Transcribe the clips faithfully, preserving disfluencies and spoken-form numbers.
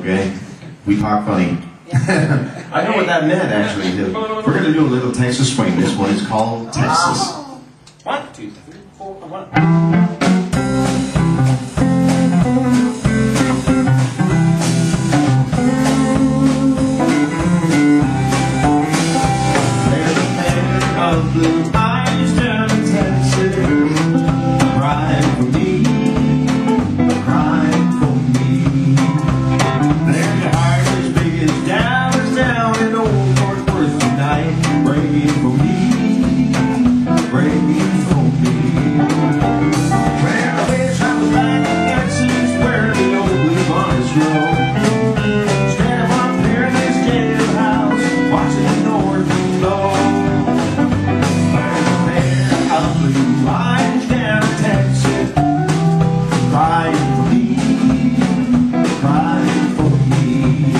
okay? We talk funny. I know what that meant, actually. We're going to do a little Texas swing. This one is called Texas. One, two, three, four, one. Blue eyes down in Texas, crying for me, crying for me. There's a heart as big as Dallas down in old Fort Worth tonight, breaking for me, breaking for me. Well, I wish I was back in Texas where the old blue bonnets grow. Instead of up here in this jailhouse, watching the north wind blow. Blue lines down Texas, crying for me, crying for me.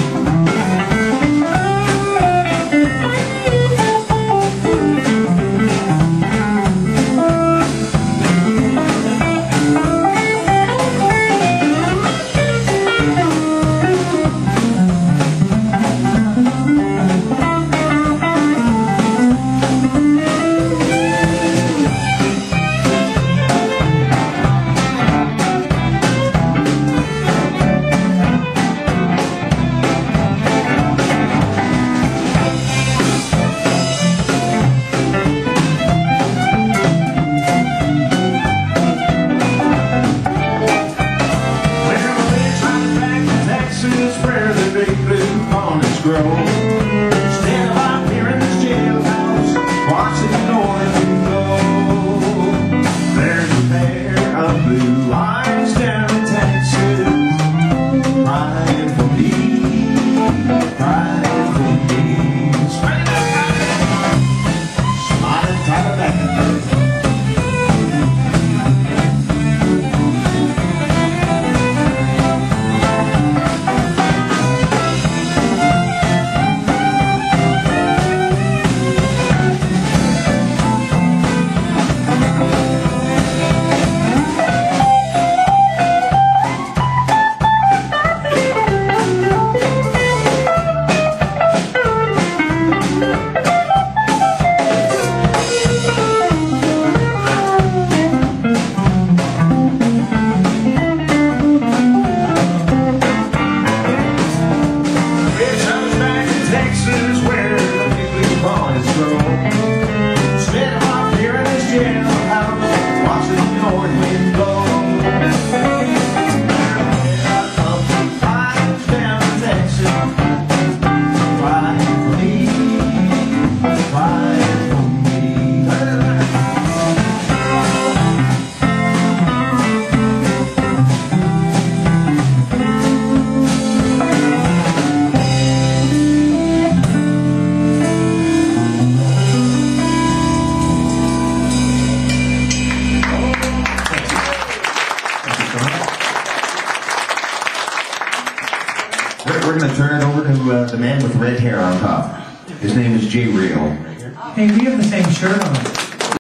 Grow. Instead of out here in this jailhouse, watching the north wind blow. There's a pair of blue lines down in Texas, crying for me, crying for me. Smiling tight of back and forth. We're going to turn it over to uh, the man with red hair on top. His name is Jay Real. Hey, we have the same shirt on.